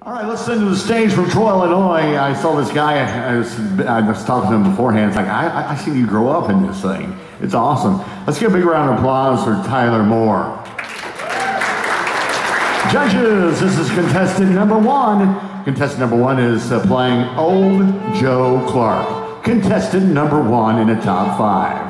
All right, let's send to the stage from Troy, Illinois. I saw this guy, I was talking to him beforehand. It's like, I seen you grow up in this thing. It's awesome. Let's give a big round of applause for Tyler Moore. Judges, this is contestant number 1. Contestant number 1 is playing Old Joe Clark. Contestant number 1 in the top 5.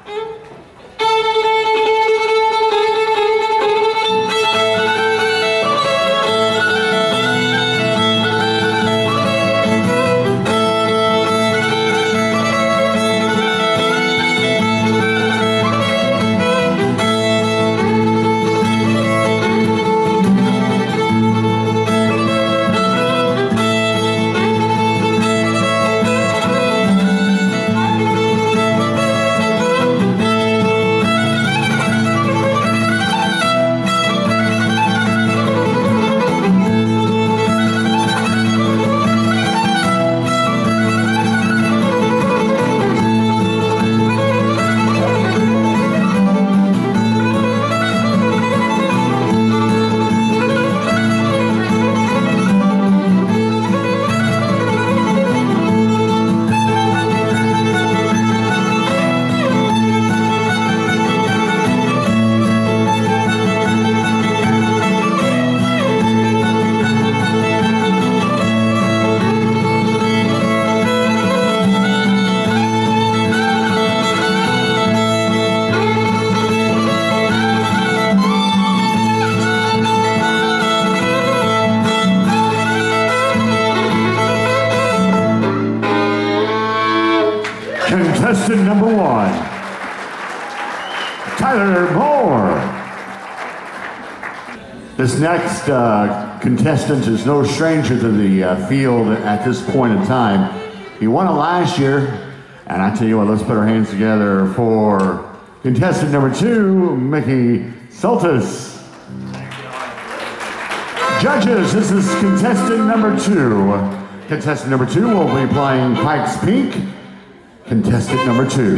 Contestant number 1, Tyler Moore. This next contestant is no stranger to the field at this point in time. He won it last year, and I tell you what, let's put our hands together for contestant number 2, Mickey Soltys. Judges, this is contestant number 2. Contestant number 2 will be playing Pike's Peak. Contestant number 2.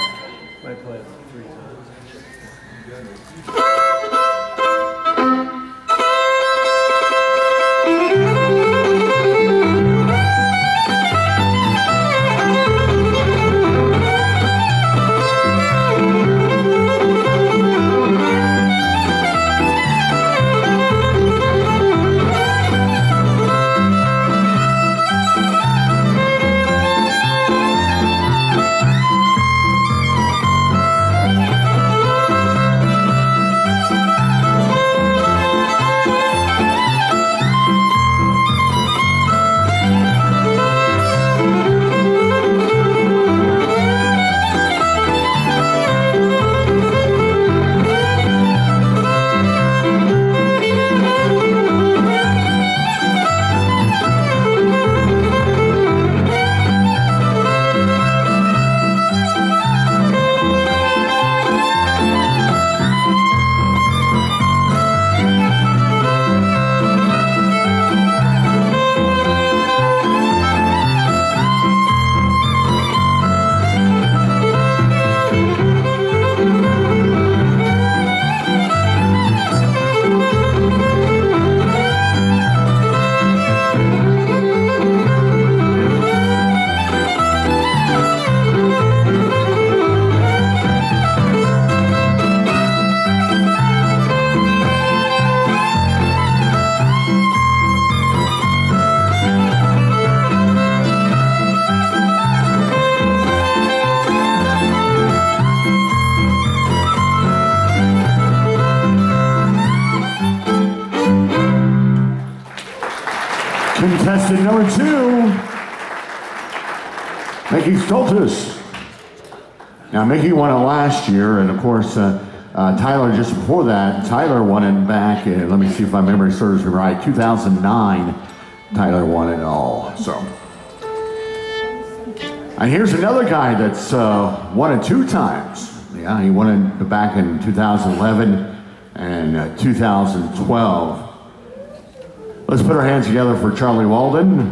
Contestant number 2, Mickey Soltys. Now, Mickey won it last year, and of course, Tyler just before that, Tyler won it back in, let me see if my memory serves me right, 2009, Tyler won it all, so. And here's another guy that's won it 2 times. Yeah, he won it back in 2011 and 2012. Let's put our hands together for Charlie Walden.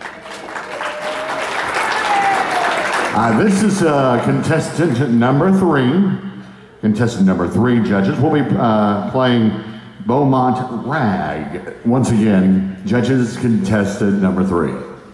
This is contestant number 3. Contestant number 3, judges. We'll be playing Beaumont Rag. Once again, judges contestant number 3.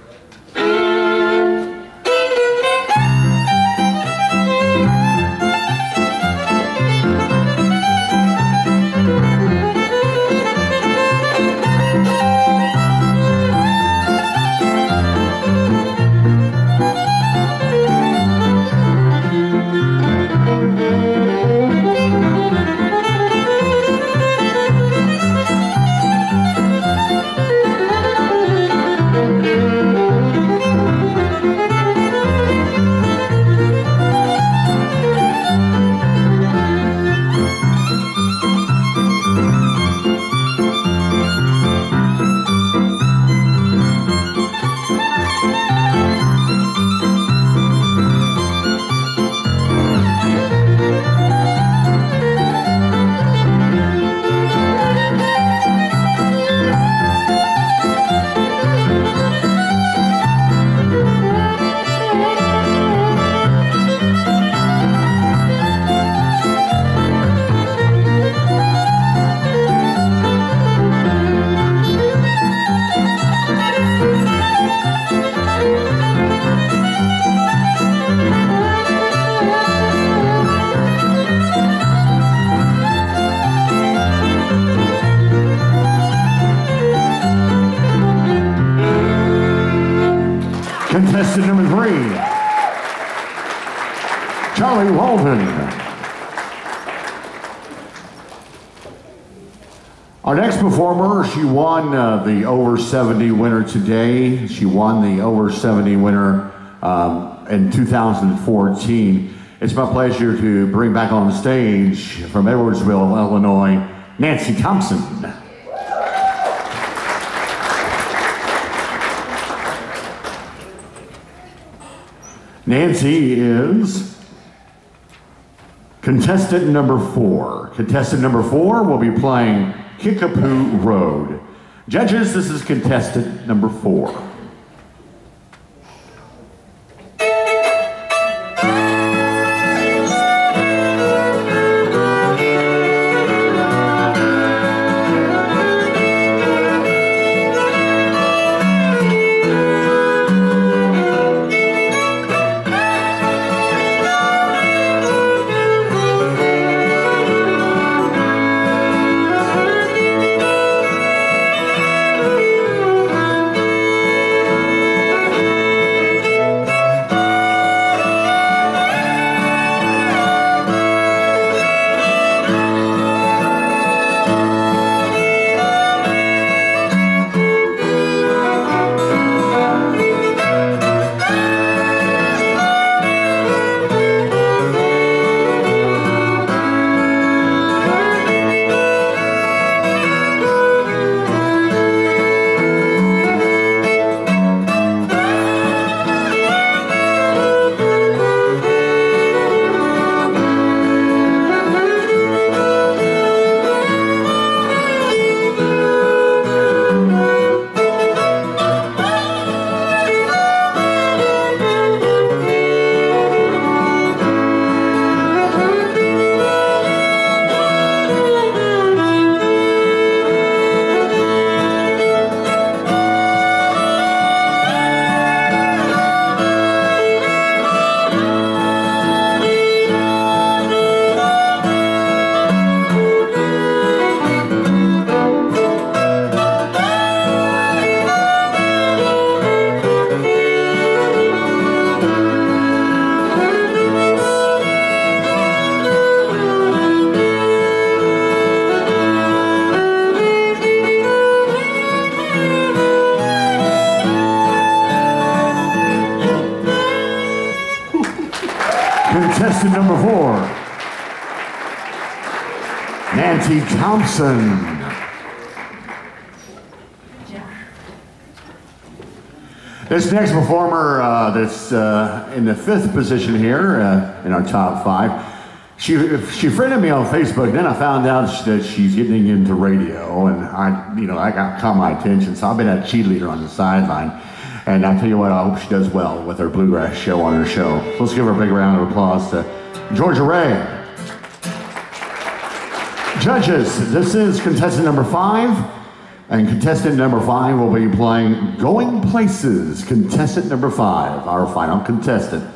Contestant number 3, Walden. Our next performer, she won the over 70 winner today. She won the over 70 winner in 2014. It's my pleasure to bring back on stage from Edwardsville, Illinois, Nancy Thompson. Nancy is contestant number 4. Contestant number 4 will be playing Kick-a-Poo Road. Judges, this is contestant number 4. Contestant number 4, Nancy Thompson. This next performer that's in the 5th position here in our top 5, she friended me on Facebook. Then I found out that she's getting into radio, and I caught my attention. So I've been a cheerleader on the sideline. And I tell you what, I hope she does well with her bluegrass show on her show. So let's give her a big round of applause to Georgia Ray. Judges, this is contestant number 5, and contestant number 5 will be playing Going Places. Contestant number 5, our final contestant.